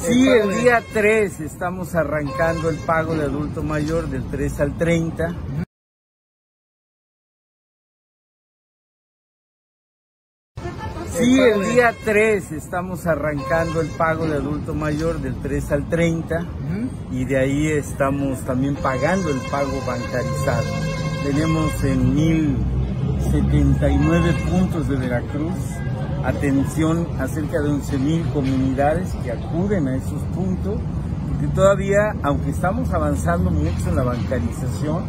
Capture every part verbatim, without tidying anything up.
Sí, el día tres estamos arrancando el pago de adulto mayor del tres al treinta. Sí, el día tres estamos arrancando el pago de adulto mayor del tres al treinta uh-huh. y de ahí estamos también pagando el pago bancarizado. Tenemos en mil setenta y nueve puntos de Veracruz atención a cerca de once mil comunidades que acuden a esos puntos, porque todavía, aunque estamos avanzando mucho en la bancarización,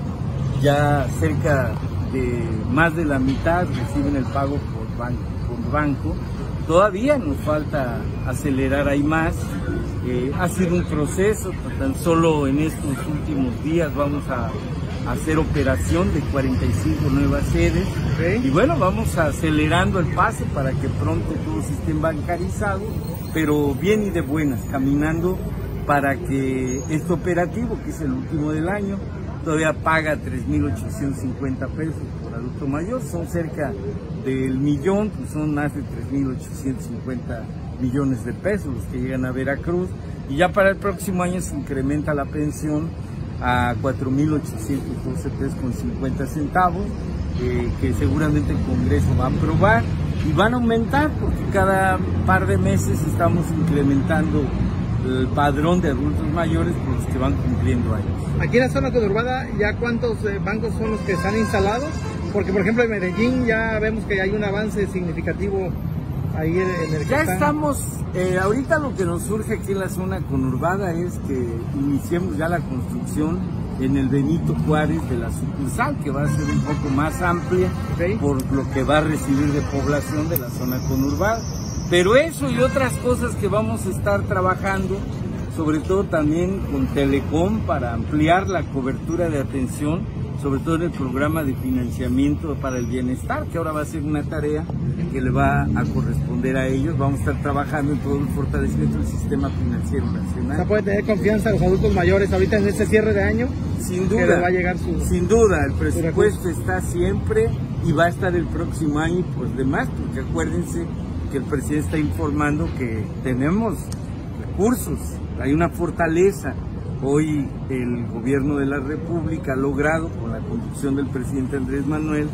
ya cerca de más de la mitad reciben el pago por banco. Por banco, todavía nos falta acelerar ahí más. Eh, ha sido un proceso, tan solo en estos últimos días vamos a, a hacer operación de cuarenta y cinco nuevas sedes, okay. Y bueno, vamos acelerando el paso para que pronto todos estén bancarizados, pero bien y de buenas, caminando para que este operativo, que es el último del año, todavía paga tres mil ochocientos cincuenta pesos por adulto mayor, son cerca del millón, pues son más de tres mil ochocientos cincuenta millones de pesos los que llegan a Veracruz, y ya para el próximo año se incrementa la pensión a cuatro mil ochocientos doce pesos con cincuenta centavos, eh, que seguramente el Congreso va a aprobar, y van a aumentar porque cada par de meses estamos incrementando el padrón de adultos mayores por los que van cumpliendo años. Aquí en la zona conurbada, ¿ya cuántos eh, bancos son los que están instalados? Porque, por ejemplo, en Medellín ya vemos que hay un avance significativo ahí en el... Ya estamos, eh, ahorita lo que nos surge aquí en la zona conurbada es que iniciemos ya la construcción en el Benito Juárez de la sucursal, que va a ser un poco más amplia, okay, por lo que va a recibir de población de la zona conurbada. Pero eso y otras cosas que vamos a estar trabajando, sobre todo también con Telecom, para ampliar la cobertura de atención, sobre todo en el programa de financiamiento para el bienestar, que ahora va a ser una tarea que le va a corresponder a ellos. Vamos a estar trabajando en todo el fortalecimiento del sistema financiero nacional. ¿Se puede tener confianza a los adultos mayores ahorita en este cierre de año? Sin duda, que va a llegar su, sin duda, el presupuesto está siempre y va a estar el próximo año y pues demás, porque acuérdense que el presidente está informando que tenemos recursos, hay una fortaleza. Hoy el gobierno de la República ha logrado, con la conducción del presidente Andrés Manuel,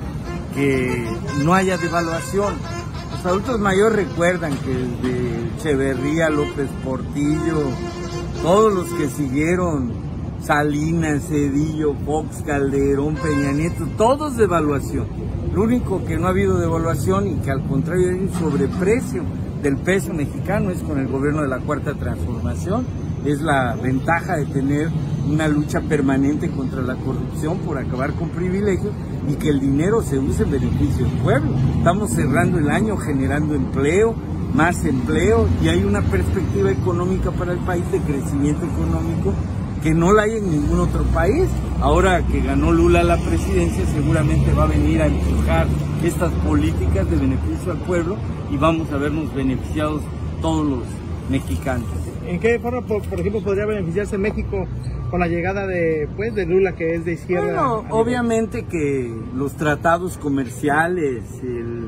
que no haya devaluación. Los adultos mayores recuerdan que desde Echeverría, López Portillo, todos los que siguieron, Salinas, Cedillo, Fox, Calderón, Peña Nieto, todos devaluación. Lo único que no ha habido devaluación y que al contrario hay un sobreprecio del peso mexicano es con el gobierno de la Cuarta Transformación. Es la ventaja de tener una lucha permanente contra la corrupción por acabar con privilegios y que el dinero se use en beneficio del pueblo. Estamos cerrando el año generando empleo, más empleo, y hay una perspectiva económica para el país de crecimiento económico que no la hay en ningún otro país. Ahora que ganó Lula la presidencia, seguramente va a venir a empujar estas políticas de beneficio al pueblo y vamos a vernos beneficiados todos los mexicanos. ¿En qué forma, por, por ejemplo, podría beneficiarse México con la llegada de, pues, de Lula, que es de izquierda? Bueno, obviamente que los tratados comerciales, el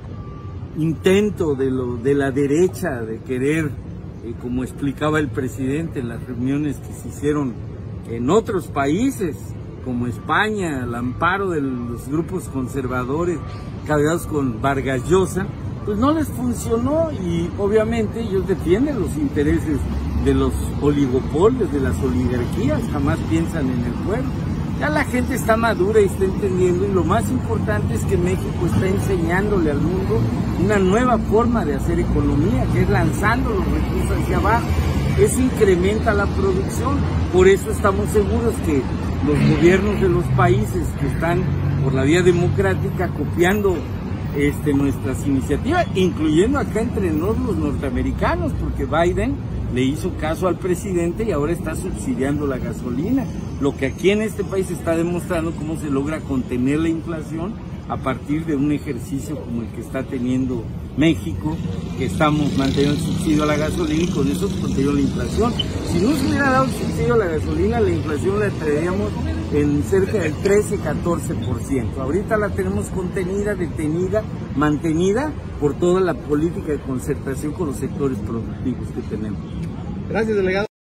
intento de, lo, de la derecha de querer, eh, como explicaba el presidente en las reuniones que se hicieron en otros países, como España, al amparo de los grupos conservadores cargados con Vargas Llosa, pues no les funcionó, y obviamente ellos defienden los intereses de los oligopolios, de las oligarquías, jamás piensan en el pueblo. Ya la gente está madura y está entendiendo, y lo más importante es que México está enseñándole al mundo una nueva forma de hacer economía, que es lanzando los recursos hacia abajo. Eso incrementa la producción, por eso estamos seguros que los gobiernos de los países que están por la vía democrática copiando Este, nuestras iniciativas, incluyendo acá entre nosotros los norteamericanos, porque Biden le hizo caso al presidente y ahora está subsidiando la gasolina, lo que aquí en este país está demostrando cómo se logra contener la inflación a partir de un ejercicio como el que está teniendo México, que estamos manteniendo el subsidio a la gasolina y con eso conteniendo la inflación. Si no se hubiera dado el subsidio a la gasolina, la inflación la traeríamos en cerca del trece a catorce por ciento. Ahorita la tenemos contenida, detenida, mantenida por toda la política de concertación con los sectores productivos que tenemos. Gracias, delegado.